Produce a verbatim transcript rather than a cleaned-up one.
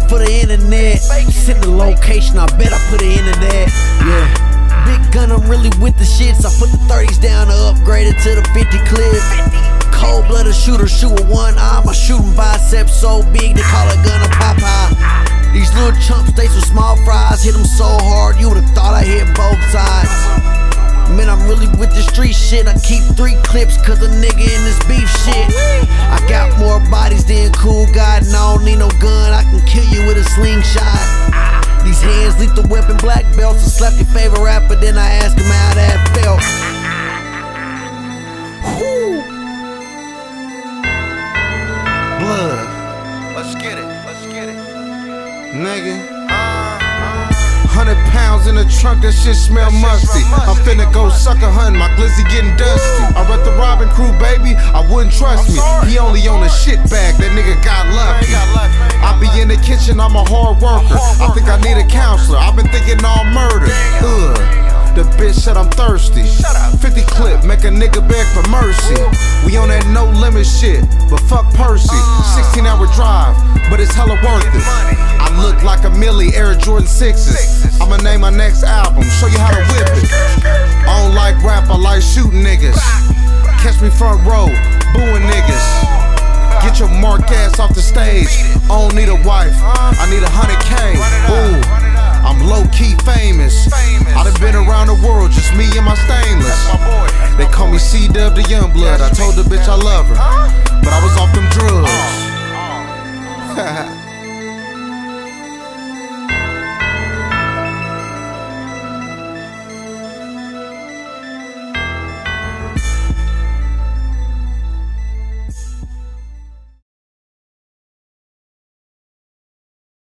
it for the internet. Send the location, I bet I put it in there. Yeah. Big gun, I'm really with the shits. I put the thirties down to upgrade it to the fifty clip. Cold-blooded shooter, shoot with one arm. My shooting biceps so big they call it gun a Popeye. These little chumps, they some small fries. Hit them so hard, you would've thought I hit both sides. Man, I'm really with the street shit. I keep three clips cause a nigga in this beef shit. I got more bodies than Cool God, and I don't need no gun. I can kill you with a slingshot. These hands lethal weapon, black belts. I slap your favorite rapper, then I ask him how that felt. Whew. Blood. Let's get it, let's get it. Nigga, hundred pounds in the trunk, that shit smell musty. I'm finna go sucker hunting, my glizzy getting dusty. I rep the Robin crew, baby, I wouldn't trust me. He only on a shit bag, that nigga got lucky. I be in the kitchen, I'm a hard worker. I think I need a counselor, I've been thinking all murder. Ugh, the bitch said I'm thirsty. Fifty clip, make a nigga beg for mercy. We on that no limit shit, but fuck Percy. Sixteen hour drive, but it's hella worth it. I look like a Millie, Air Jordan sixes. I'ma name my next album, show you how to whip it. I don't like rap, I like shooting niggas. Catch me front row, booing niggas. Get your mark ass off the stage. I don't need a wife, I need a hundred K. Ooh, I'm low-key famous. I done been around the world, just me and my stainless. They call me C-Dub the Youngblood. I told the bitch I love her, but I was off them drugs.